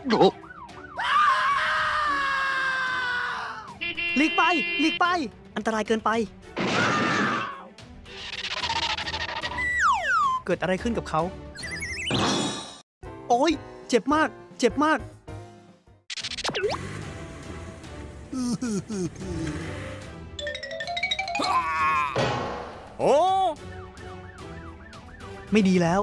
หลีกไปหลีกไปอันตรายเกินไปเกิดอะไรขึ้นกับเขาโอ้ยเจ็บมากเจ็บมากโอ้ไม่ดีแล้ว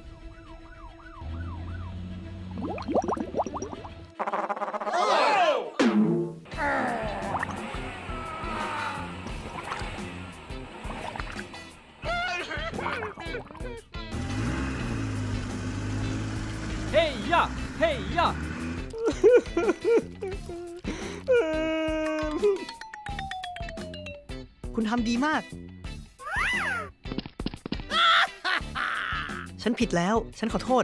เฮ้ยยะเฮ้ยยะคุณทำดีมากฉันผิดแล้วฉันขอโทษ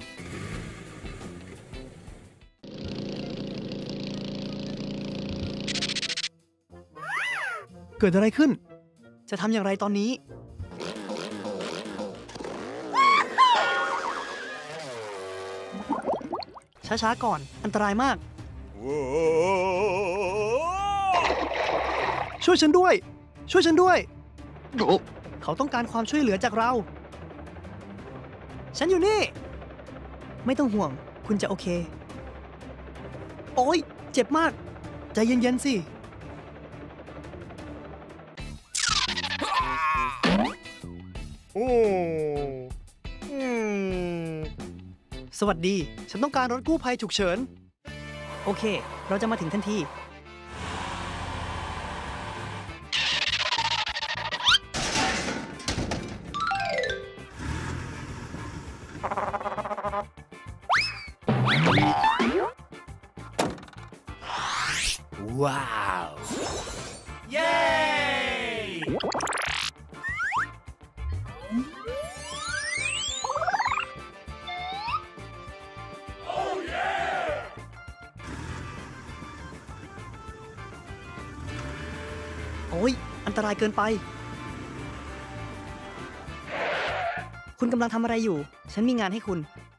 เกิดอะไรขึ้นจะทำอย่างไรตอนนี้ช้าๆก่อนอันตรายมากช่วยฉันด้วยช่วยฉันด้วยเขาต้องการความช่วยเหลือจากเราฉันอยู่นี่ไม่ต้องห่วงคุณจะโอเคโอ๊ยเจ็บมากใจเย็นๆสิสวัสดีฉันต้องการรถกู้ภัยฉุกเฉินโอเคเราจะมาถึงทันทีว้าวเย้โอ้ยอันตรายเกินไปคุณกำลังทำอะไรอยู่ฉันมีงานให้คุณ